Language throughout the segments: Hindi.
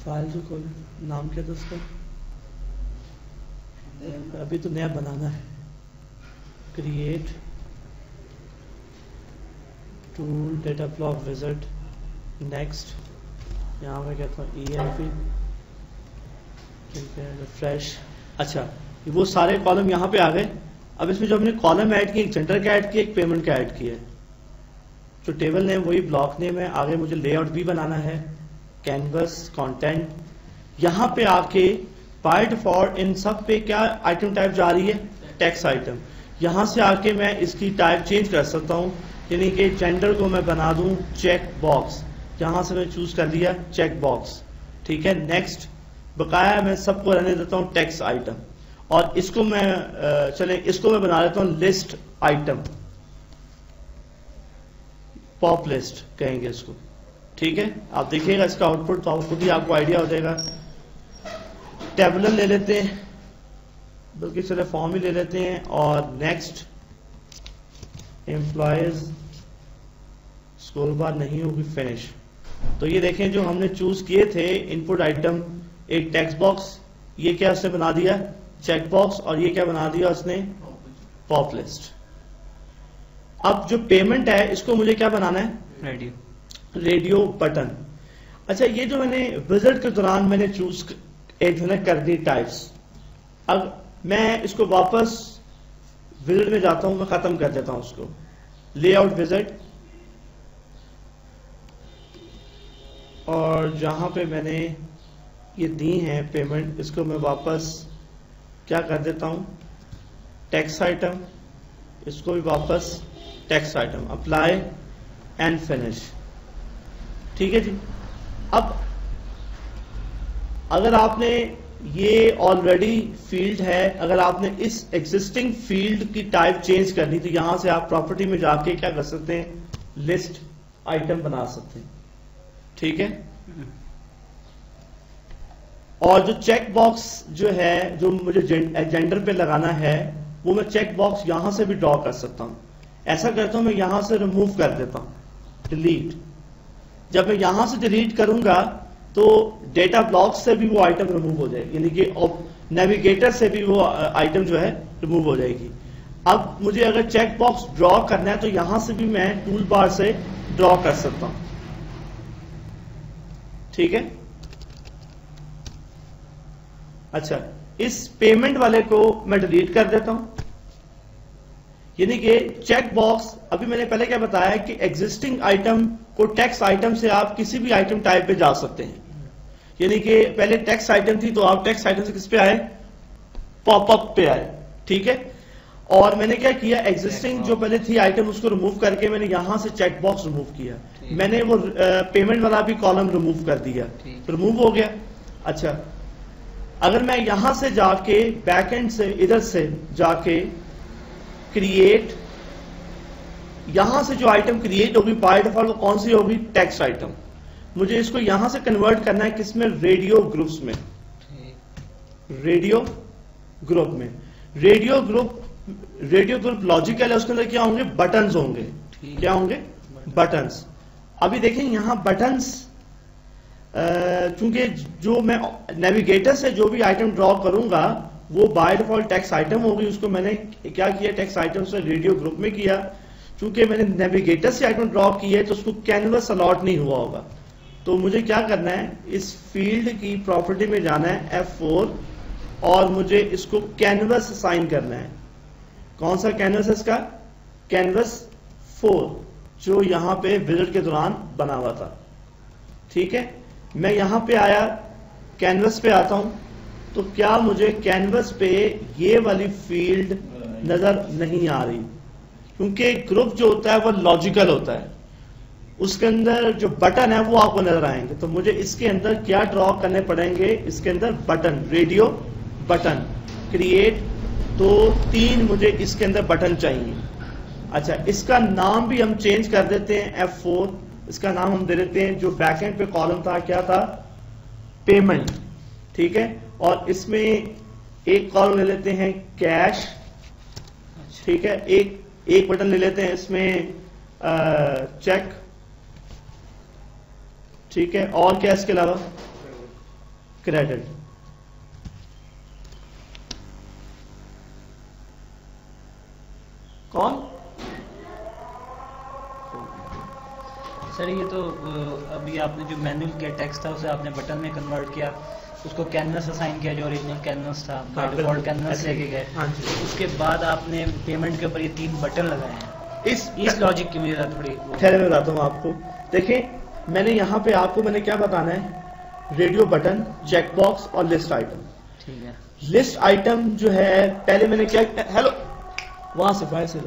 फाइल जो खोल, नाम क्या था उसका? अभी तो नया बनाना है। Create tool data block wizard next, यहाँ मैं कहता हूँ EMP, ठीक है, रिफ्रेश। अच्छा, वो सारे कॉलम यहाँ पे आ गए। अब इसमें जो हमने कॉलम ऐड किए, एक जेंडर का ऐड किया, एक पेमेंट का ऐड किया है। जो टेबल नेम वही ब्लॉक नेम है। आगे मुझे लेआउट भी बनाना है, कैनवस, कंटेंट। यहाँ पे आके बाय डिफॉल्ट इन सब पे क्या आइटम टाइप जा रही है? Text item. यहाँ से आके मैं इसकी टाइप चेंज कर सकता हूँ, यानी कि जेंडर को मैं बना दूँ चेक बॉक्स। यहाँ से मैं चूज कर लिया चेक बॉक्स, ठीक है। नेक्स्ट, बकाया मैं सबको रहने देता हूँ टेक्स्ट आइटम, और इसको मैं चले इसको मैं बना लेता हूँ लिस्ट आइटम, पॉप लिस्ट कहेंगे इसको, ठीक है। आप देखिएगा इसका आउटपुट, तो आउटपुट ही आपको आइडिया हो जाएगा। टेबुलर ले लेते हैं, बल्कि चले फॉर्म ही ले लेते हैं। और नेक्स्ट, एम्प्लॉयज स्क्रॉल बार नहीं होगी, फिनिश। तो ये देखें जो हमने चूज किए थे इनपुट आइटम, एक टेक्स्ट बॉक्स, ये क्या उसने बना दिया चेक बॉक्स, और ये क्या बना दिया उसने पॉप लिस्ट। अब जो पेमेंट है इसको मुझे क्या बनाना है? Radio button. अच्छा, ये जो मैंने विजिट के दौरान मैंने चूज एक जो कर दी टाइप्स, अब मैं इसको वापस विजिट में जाता हूं, मैं खत्म कर देता हूं उसको। लेआउट विजिट, और जहां पे मैंने ये दी है पेमेंट, इसको मैं वापस क्या कर देता हूं टेक्स्ट आइटम, इसको भी वापस text item, apply and finish, ठीक है जी। अब अगर आपने ये ऑलरेडी फील्ड है, अगर आपने इस एग्जिस्टिंग फील्ड की टाइप चेंज करनी, तो यहां से आप प्रॉपर्टी में जाके क्या कर सकते हैं, लिस्ट आइटम बना सकते हैं, ठीक है। और जो चेक बॉक्स जो है, जो मुझे जेंडर पे लगाना है, वो मैं चेक बॉक्स यहां से भी ड्रॉ कर सकता हूं। ऐसा करता हूं, मैं यहां से रिमूव कर देता हूं, डिलीट। जब मैं यहां से डिलीट करूंगा तो डेटा ब्लॉक से भी वो आइटम रिमूव हो जाएगी, यानी कि नेविगेटर से भी वो आइटम जो है रिमूव हो जाएगी। अब मुझे अगर चेक बॉक्स ड्रॉ करना है तो यहां से भी मैं टूल बार से ड्रॉ कर सकता हूं, ठीक है। अच्छा, इस पेमेंट वाले को मैं डिलीट कर देता हूं, यानी कि चेक बॉक्स, अभी मैंने पहले क्या बताया कि एग्जिस्टिंग आइटम को टेक्स्ट आइटम से आप किसी भी आइटम टाइप पे जा सकते हैं। यानी कि पहले टेक्स्ट आइटम थी, तो आप टेक्स्ट आइटम से किस पे आए, पॉपअप पे आए, ठीक है। और मैंने क्या किया, एग्जिस्टिंग जो पहले थी आइटम उसको रिमूव करके मैंने यहां से चेक बॉक्स रिमूव किया, मैंने वो पेमेंट वाला भी कॉलम रिमूव कर दिया, रिमूव हो गया। अच्छा, अगर मैं यहां से जाके बैकएंड से इधर से जाके क्रिएट, यहां से जो आइटम क्रिएट होगी बाय डिफॉल्ट वो कौन सी होगी, टेक्स्ट आइटम। मुझे इसको यहां से कन्वर्ट करना है किसमें, रेडियो ग्रुप्स में, रेडियो ग्रुप में। रेडियो ग्रुप लॉजिकल है, उसके अंदर क्या होंगे, बटन्स होंगे। क्या होंगे, बटन्स। अभी देखें यहां बटन्स, चूंकि जो मैं नेविगेटर से जो भी आइटम ड्रॉ करूंगा वो बाय डिफॉल्ट टेक्स्ट आइटम होगी, उसको मैंने क्या किया, टेक्स्ट आइटम से रेडियो ग्रुप में किया। चूंकि मैंने नेविगेटर से आइटम ड्रॉ की है तो उसको कैनवस अलॉट नहीं हुआ होगा, तो मुझे क्या करना है, इस फील्ड की प्रॉपर्टी में जाना है F4, और मुझे इसको कैनवस असाइन करना है। कौन सा कैनवस है इसका, कैनवस 4, जो यहां पे विजिट के दौरान बना हुआ था, ठीक है। मैं यहां पे आया, कैनवस पे आता हूं, तो क्या मुझे कैनवस पे ये वाली फील्ड नजर नहीं आ रही, क्योंकि ग्रुप जो होता है वो लॉजिकल होता है, उसके अंदर जो बटन है वो आपको नजर आएंगे। तो मुझे इसके अंदर क्या ड्रॉ करने पड़ेंगे, इसके अंदर बटन, रेडियो बटन क्रिएट, तो 3 मुझे इसके अंदर बटन चाहिए। अच्छा, इसका नाम भी हम चेंज कर देते हैं F4, इसका नाम हम दे देते हैं, जो बैकएंड पे कॉलम था क्या था, पेमेंट, ठीक है। और इसमें एक कॉलम ले लेते हैं कैश, ठीक है, एक बटन ले लेते हैं इसमें चेक, ठीक है। और क्या इसके अलावा, क्रेडिट। कौन सर ये तो अभी आपने जो मैनुअल किया टेक्स्ट था उसे आपने बटन में कन्वर्ट किया, उसको कैनवस असाइन किया जो ओरिजिनल कैनवस था, बाय डिफॉल्ट कैनवस लेके गए। हाँ जी। उसके बाद आपने पेमेंट के ऊपर ये 3 बटन लगाए हैं। इस लॉजिक की मुझे थोड़ी ठहरे मैं बताता हूँ आपको। देखें मैंने यहाँ पे आपको मैंने क्या बताना है, रेडियो बटन, चेकबॉक्स और लिस्ट आइटम। ठीक है। लिस्ट आइटम जो है पहले मैंने क्या, हेलो वहां से बाहर से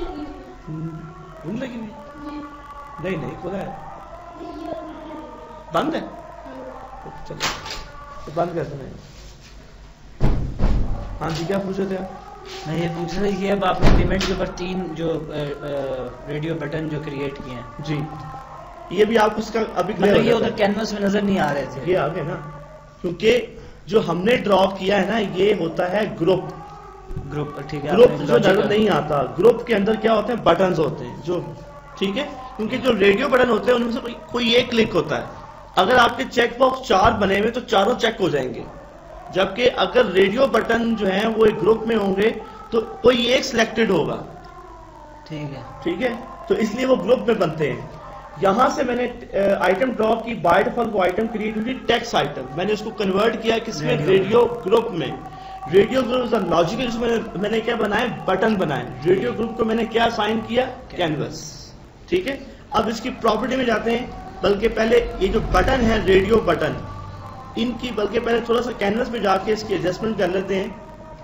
लगी नहीं नहीं खुला है, बंद है, चलो तो बंद कर देना। हाँ जी क्या पूछ रहे थे आप? मैं ये पूछ रहा था कि अब आपने पेमेंट के ऊपर 3 जो रेडियो बटन जो क्रिएट किए हैं जी, ये भी आपको इसका अभी मतलब ये उधर कैनवस में नजर नहीं आ रहे थे, ये आ गए ना, क्योंकि जो हमने ड्रॉ किया है ना ये होता है ग्रुप। ठीक है। ग्रुप जो नजर नहीं आता, ग्रुप के अंदर क्या होते हैं, बटन्स होते हैं जो, ठीक है, क्योंकि जो रेडियो बटन होते हैं उनमें से कोई एक क्लिक होता है। अगर आपके चेक बॉक्स 4 बने हुए तो चारों चेक हो जाएंगे, जबकि अगर रेडियो बटन जो है वो एक ग्रुप में होंगे तो कोई एक सिलेक्टेड होगा। ठीक है, तो इसलिए वो ग्रुप में बनते हैं। यहां से मैंने आइटम ड्रॉ की, बाय डिफॉल्ट वो आइटम क्रिएट हुई टेक्स्ट आइटम, मैंने उसको कन्वर्ट किया किसमें, रेडियो ग्रुप में। रेडियो ग्रुप लॉजिकल उसमें मैंने क्या बनाए, बटन बनाए। रेडियो ग्रुप को मैंने क्या असाइन किया, कैनवस। ठीक है, अब इसकी प्रॉपर्टी में जाते हैं, बल्कि पहले ये जो बटन है रेडियो बटन, इनकी बल्कि पहले थोड़ा सा कैनवस में जाके इसकी एडजस्टमेंट कर लेते हैं।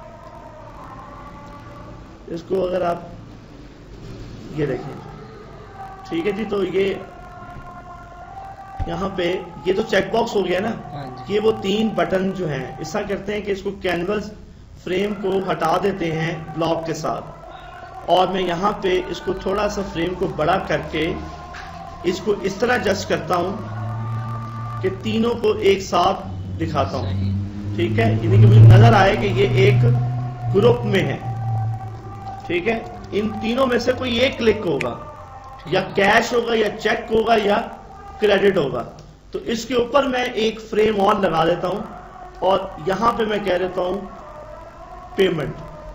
इसको अगर आप ये देखें, ठीक है जी, तो ये यहाँ पे ये तो चेकबॉक्स हो गया ना, ये वो 3 बटन जो हैं, ऐसा करते हैं कि इसको कैनवस फ्रेम को हटा देते हैं ब्लॉक के साथ, और मैं यहाँ पे इसको थोड़ा सा फ्रेम को बड़ा करके इसको इस तरह एडजस्ट करता हूं कि तीनों को एक साथ दिखाता हूं। ठीक है, यानी कि मुझे नजर आए कि ये एक ग्रुप में है। ठीक है, इन तीनों में से कोई एक क्लिक होगा, या कैश होगा या चेक होगा या क्रेडिट होगा। तो इसके ऊपर मैं एक फ्रेम और लगा देता हूं और यहां पे मैं कह देता हूं पेमेंट।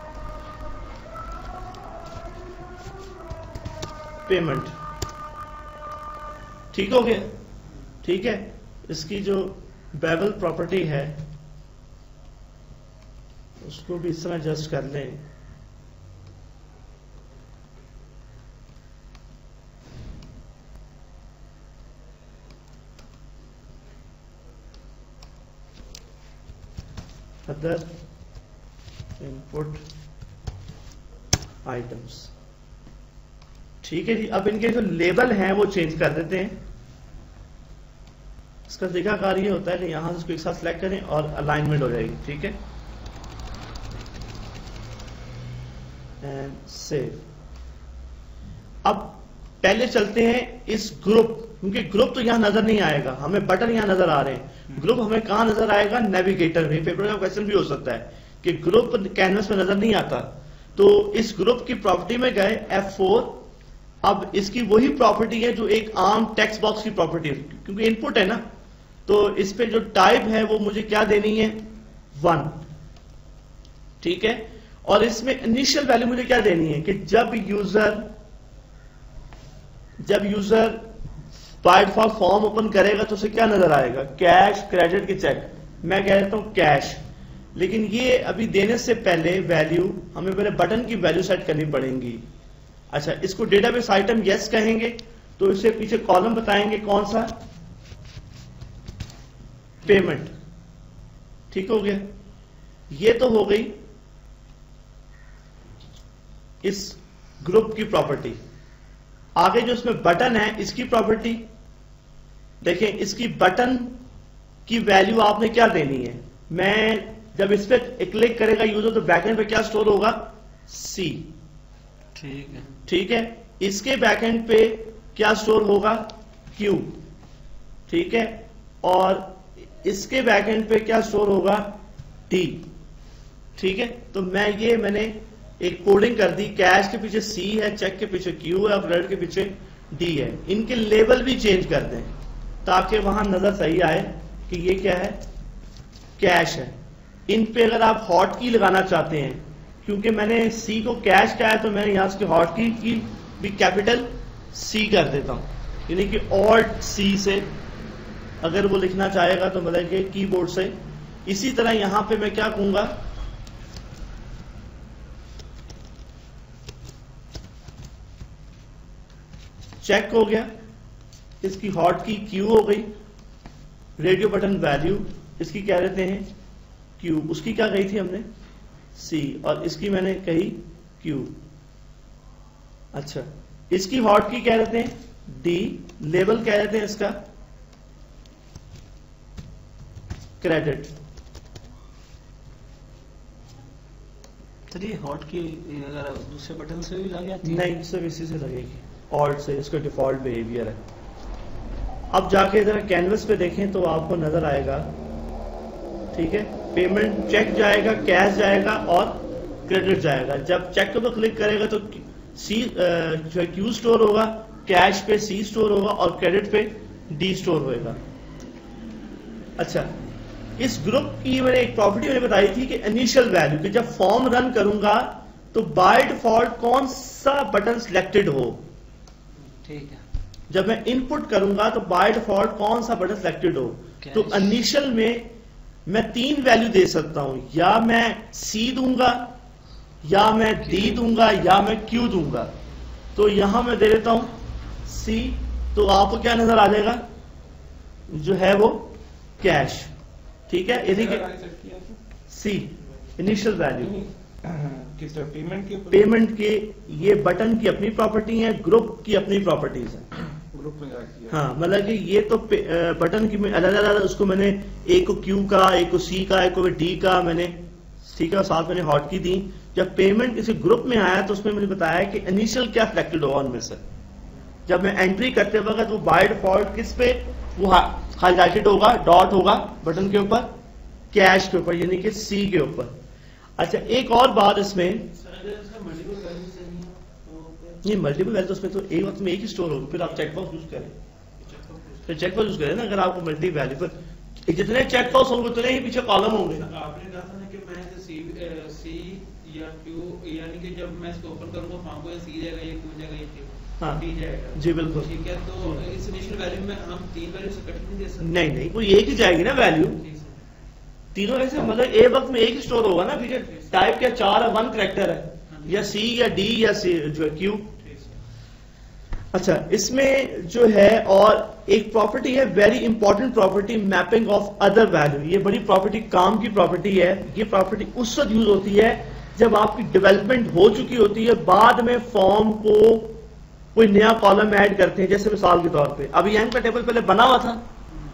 ठीक हो गया। ठीक है, इसकी जो बेवल प्रॉपर्टी है उसको भी इस तरह एडजस्ट कर लें। Other input items. ठीक है जी, अब इनके जो लेबल हैं वो चेंज कर देते हैं। इसका तरीकाकार ये होता है कि यहां से इसको एक साथ सिलेक्ट करें और अलाइनमेंट हो जाएगी। ठीक है, एंड सेव। अब पहले चलते हैं इस ग्रुप, क्योंकि ग्रुप तो यहां नजर नहीं आएगा, हमें बटन यहां नजर आ रहे हैं। ग्रुप हमें कहां नजर आएगा, नेविगेटर में। पेपर का क्वेश्चन भी हो सकता है कि ग्रुप कैनवस में नजर नहीं आता, तो इस ग्रुप की प्रॉपर्टी में गए F4। अब इसकी वही प्रॉपर्टी है जो एक आम टेक्स्ट बॉक्स की प्रॉपर्टी है, क्योंकि इनपुट है ना, तो इस पे जो टाइप है वो मुझे क्या देनी है, 1। ठीक है, और इसमें इनिशियल वैल्यू मुझे क्या देनी है कि जब user by default form open करेगा तो उसे क्या नजर आएगा, कैश, क्रेडिट की चेक। मैं कह देता हूं कैश, लेकिन ये अभी देने से पहले वैल्यू हमें पहले बटन की वैल्यू सेट करनी पड़ेगी। अच्छा, इसको डेटाबेस आइटम यस कहेंगे तो इससे पीछे कॉलम बताएंगे कौन सा, पेमेंट। ठीक हो गया, ये तो हो गई इस ग्रुप की प्रॉपर्टी। आगे जो इसमें बटन है इसकी प्रॉपर्टी देखें, इसकी बटन की वैल्यू आपने क्या देनी है। मैं जब इस पे क्लिक करेगा यूजर तो बैकएंड पे क्या स्टोर होगा, सी। ठीक है, इसके बैकएंड पे क्या स्टोर होगा, क्यू। ठीक है, और इसके बैकएंड पे क्या स्टोर होगा, डी। ठीक है, तो मैंने एक कोडिंग कर दी, कैश के पीछे सी है, चेक के पीछे क्यू है और क्रेडिट के पीछे डी है। इनके लेबल भी चेंज कर दें ताकि वहां नजर सही आए कि ये क्या है, कैश है। इन पे अगर आप हॉट की लगाना चाहते हैं, क्योंकि मैंने सी को कैश कहा है तो मैं यहां से हॉट की भी कैपिटल सी कर देता हूं, यानी कि ऑल्ट सी से अगर वो लिखना चाहेगा तो मतलब कि कीबोर्ड से। इसी तरह यहां पे मैं क्या कहूंगा, चेक हो गया, इसकी हॉट की क्यू हो गई, रेडियो बटन वैल्यू इसकी क्या रहते हैं क्यू, उसकी क्या कही थी हमने सी, और इसकी मैंने कही क्यू। अच्छा, इसकी हॉट की क्या रहते हैं डी, लेबल क्या रहते हैं इसका क्रेडिट। चलिए हॉट की अगर दूसरे बटन से भी लग जाती है? नहीं, सिर्फ इसी से लगेगी, ऑल्ट से, इसका डिफॉल्ट बिहेवियर है। अब जाके जरा कैनवस पे देखें तो आपको नजर आएगा, ठीक है, पेमेंट चेक जाएगा, कैश जाएगा और क्रेडिट जाएगा। जब चेक के ऊपर क्लिक करेगा तो सी जो है क्यू स्टोर होगा, कैश पे सी स्टोर होगा और क्रेडिट पे डी स्टोर होएगा। अच्छा, इस ग्रुप की मैंने एक प्रॉपर्टी मैंने बताई थी कि इनिशियल वैल्यू, कि जब फॉर्म रन करूंगा तो बाय डिफॉल्ट कौन सा बटन सिलेक्टेड हो। ठीक है। जब मैं इनपुट करूंगा तो बाय डिफॉल्ट कौन सा बटन सिलेक्टेड हो। तो इनिशियल में मैं 3 वैल्यू दे सकता हूं, या मैं सी दूंगा, या मैं डी दूंगा, या मैं क्यू दूंगा। तो यहां मैं दे देता हूं सी, तो आपको क्या नजर आ जाएगा जो है वो कैश, ठीक है, यानी कि सी इनिशियल वैल्यू। किस पेमेंट के पेमेंट के ये बटन की अपनी प्रॉपर्टी है, ग्रुप की अपनी प्रॉपर्टीज है, ग्रुप में जाके। हाँ, मतलब कि ये तो बटन की अलग अलग उसको मैंने एक को क्यू का, एक को सी का, एक को डी का मैंने, ठीक है, साथ मैंने हॉट की दी। जब पेमेंट किसी ग्रुप में आया तो उसमें मैंने बताया कि इनिशियल क्या सिलेक्टेड होगा उनमें से। जब मैं एंट्री करते वक्त वो बाय डिफॉल्ट किस पे वो हाईलाइटेड होगा, डॉट होगा बटन के ऊपर, कैश के ऊपर, यानी कि सी के ऊपर। अच्छा, एक और बात इसमें, ये मल्टीपल वैल्यू उसमें तो एक वक्त में एक ही स्टोर होगी, फिर आप चेकबॉक्स यूज करें, फिर चेकबॉक्स यूज करें ना। अगर आपको मल्टी वैल्यू पर जितने चेकबॉक्स होंगे उतने ही पीछे कॉलम होंगे। आपने कहा था ना कि मैं सी या क्यू, यानी कि जब मैं इसको ओपन करूंगा फॉर्म को, सी जाएगा, ये क्यू जाएगा, ये हाँ डी जाएगा। जी बिल्कुल, ठीक है, तो इस इनिशियल वैल्यू में हम 3 वैल्यू से कट नहीं दे सकते? नहीं, कोई एक ही जाएगी ना वैल्यू, तीनों ऐसे, मतलब एक वक्त में एक ही स्टोर होगा ना, पीछे टाइप क्या 4 है, 1 कैरेक्टर है, या सी या डी या सी जो है क्यू। अच्छा, इसमें जो है और एक प्रॉपर्टी है, very important property, mapping of other value. ये बड़ी प्रॉपर्टी काम की प्रॉपर्टी है। ये प्रॉपर्टी उस वक्त यूज होती है जब आपकी डेवलपमेंट हो चुकी होती है, बाद में फॉर्म को कोई नया कॉलम ऐड करते हैं। जैसे मिसाल के तौर पे अभी एम का टेबल पहले बना हुआ था,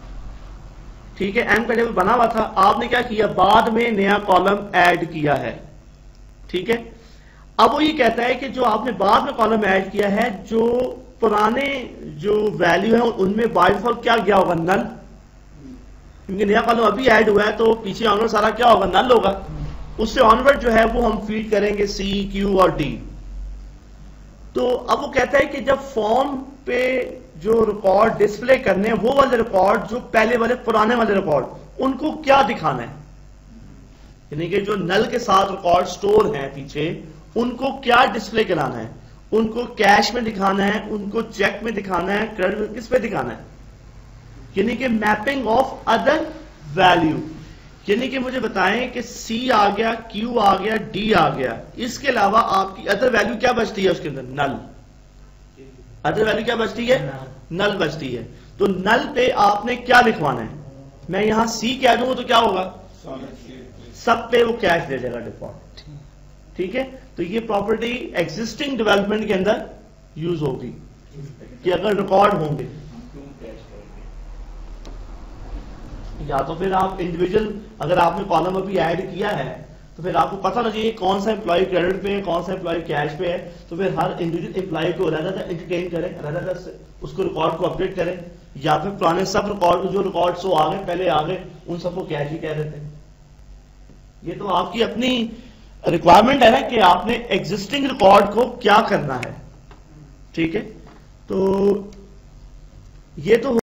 ठीक है, एम का टेबल बना हुआ था, आपने क्या किया, बाद में नया कॉलम ऐड किया है, ठीक है। अब वो ये कहता है कि जो आपने बाद में कॉलम ऐड किया है, जो पुराने जो वैल्यू है उनमें बाय डिफॉल्ट क्या गया होगा, नल, क्योंकि नया कॉलम अभी ऐड हुआ है तो पीछे ऑनवर्ड सारा क्या होगा, नल होगा। उससे ऑनवर्ड जो है वो हम फीड करेंगे सी, क्यू और डी। तो अब वो कहता है कि जब फॉर्म पे जो रिकॉर्ड डिस्प्ले करने हैं, वो वाले रिकॉर्ड जो पहले वाले पुराने वाले रिकॉर्ड, उनको क्या दिखाना है, यानी कि जो नल के साथ रिकॉर्ड स्टोर हैं पीछे, उनको क्या डिस्प्ले कराना है, उनको कैश में दिखाना है, उनको चेक में दिखाना है, क्रेडिट में, किस पे दिखाना है, यानी कि मैपिंग ऑफ अदर वैल्यू। यानी कि मुझे बताएं कि सी आ गया, क्यू आ गया, डी आ गया, इसके अलावा आपकी अदर वैल्यू क्या बचती है उसके अंदर, नल। अदर वैल्यू क्या बचती है, नल बचती है। तो नल पे आपने क्या लिखवाना है, मैं यहां सी कह दूंगा तो क्या होगा, सब पे वो कैश दे देगा डिफॉल्ट, ठीक है। तो ये प्रॉपर्टी एग्जिस्टिंग डेवलपमेंट के अंदर यूज होगी कि अगर रिकॉर्ड होंगे, या तो फिर आप इंडिविजुअल, अगर आपने कॉलम अभी ऐड किया है तो फिर आपको पता ना चाहिए कौन सा एम्प्लॉय क्रेडिट पे है, कौन सा एम्प्लॉय कैश पे है, तो फिर हर इंडिविजुअल एम्प्लॉय को अलग-अलग एंटरटेन करें, अलग-अलग उसको रिकॉर्ड को अपडेट करें, या फिर पुराने सब रिकॉर्ड जो रिकॉर्ड सो आ गए पहले आ गए उन सबको कैश ही कह देते हैं। ये तो आपकी अपनी रिक्वायरमेंट है ना कि आपने एग्जिस्टिंग रिकॉर्ड को क्या करना है, ठीक है। तो ये तो